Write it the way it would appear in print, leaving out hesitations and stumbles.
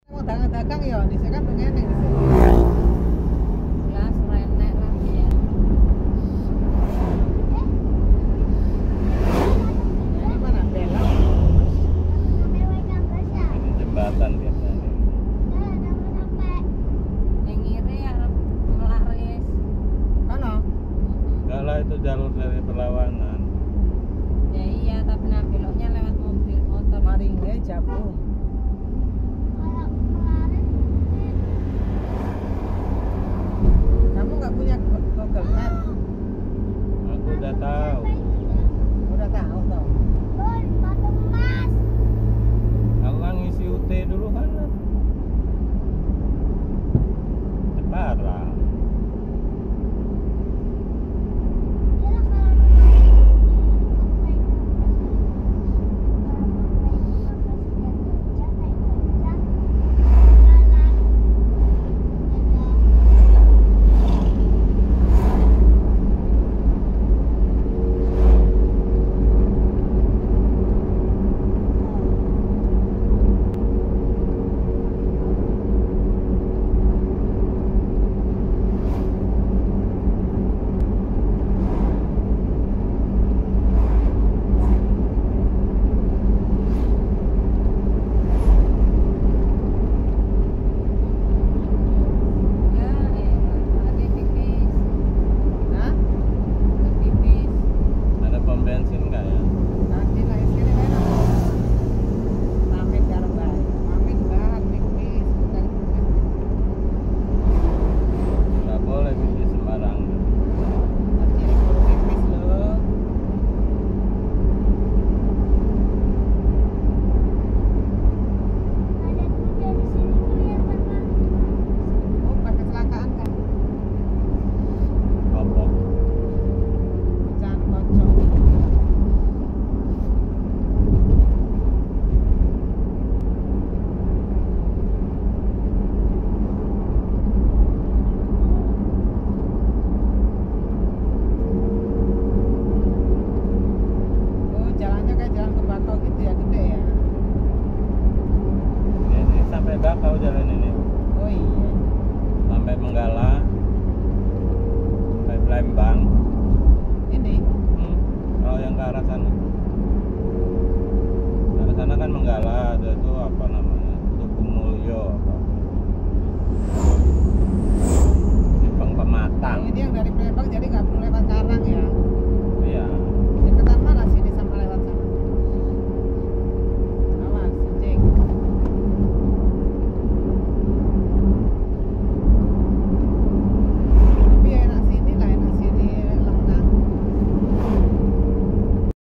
Mau dagang ya, di sini kan pengen di sini. Jelas renek lah ya. Ini mana belok? Ini jembatan biasanya. Yang ngiri arep melaris. Kono. Enggak lah, itu jalur dari perlawanan. Ya iya, tapi nah beloknya lewat mobil motor. Maringga Jabung. Kamu nggak punya Google Map? Aku udah tahu. Udah tahu toh. Aku kan ngisi UT dulu kan. Sekarang. Ya, tadi pipis. Hah? Pipis. Ada pom bensin nggak ya? Nanti lah sini kan. Pamit karo bae. Pamit banget pipis. Bukan pipis. Nggak boleh pipis sembarangan. Nanti ikut pipis loh. Oh, pas kecelakaan kan? Apa? Jangan kocok. Oh, jalannya kayak jalan ke Bakau gitu ya, gede ya. Ini sampai Bakau jalan ini. Oh iya. Sampai Menggala. Sampai Palembang. Ini Kalau yang ke arah sana. Ke arah sana kan Menggala, ada itu apa namanya?